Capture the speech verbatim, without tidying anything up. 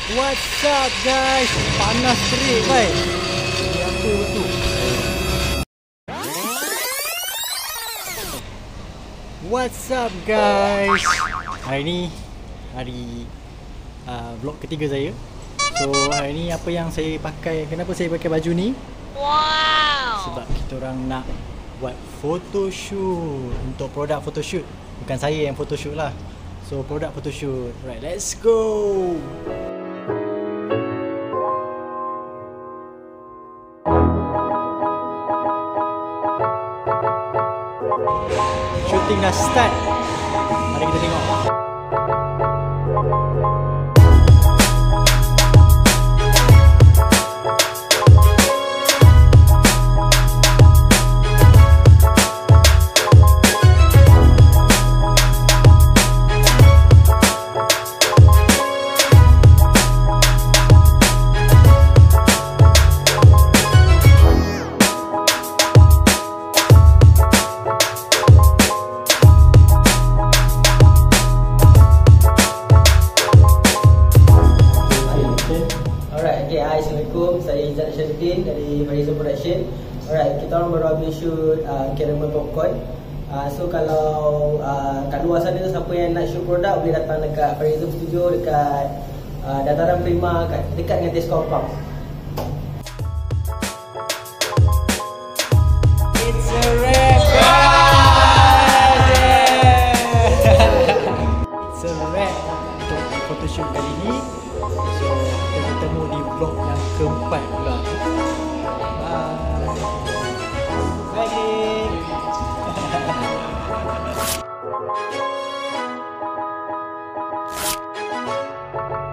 What's up guys? Panas terik baik. Ini apa tu? What's up guys? Hari ni hari uh, vlog ketiga saya. So hari ni apa yang saya pakai, kenapa saya pakai baju ni? Wow. Sebab kita orang nak buat photoshoot untuk produk photoshoot. Bukan saya yang photoshoot lah. So produk photoshoot. Right, let's go. Shooting dah start. Mari kita tengok. Assalamualaikum, saya Izzat Syarifin dari Horizon Production. Alright, kita orang baru habis shoot uh, Caramel Popcorn. uh, So kalau uh, kat luar sana siapa yang nak shoot produk boleh datang dekat Horizon Studio dekat uh, Dataran Prima, kat, dekat dengan Tesco Park. It's a wrap guys! It's a wrap untuk photoshoot kali ni. So kita bertemu di vlog yang keempat pula. Bye. Bye. Bye.